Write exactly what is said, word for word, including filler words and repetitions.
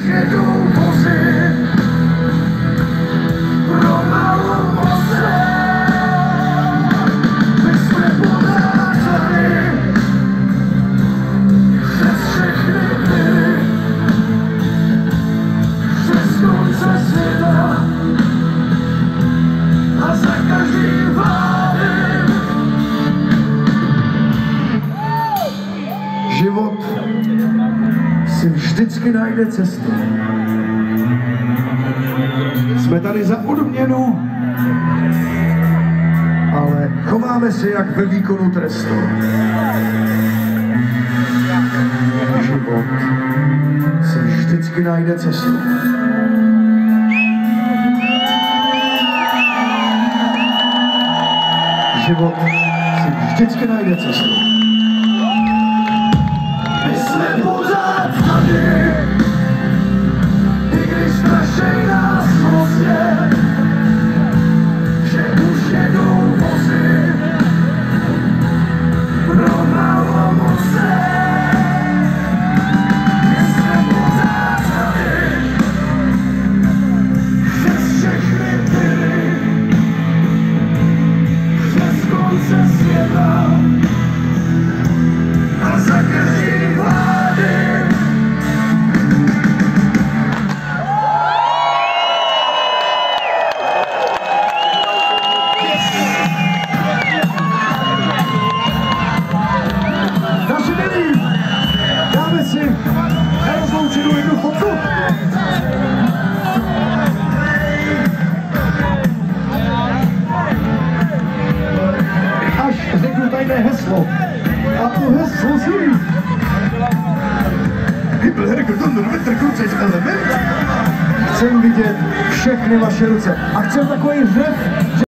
jedou vozy pro malou moře. My jsme podázali přes všechny byly, přes konce světa a za každým vádem. Život si vždycky najde cestu. Jsme tady za odměnu, ale chováme se jak ve výkonu trestu. Život si vždycky najde cestu. Život si vždycky najde cestu. My jsme pořád tady, i když strašej nás pozdě, že už jedou vozy pro malomoce. My jsme pořád tady, přes všechny byly, přes konce světa a za každý vlády. Naši milí, dáme si nerozloučenou jednu fotku. Až řeknu tajné heslo. A to heslo zní: Chcem vidět všechny vaše ruce. A chcem takový řev,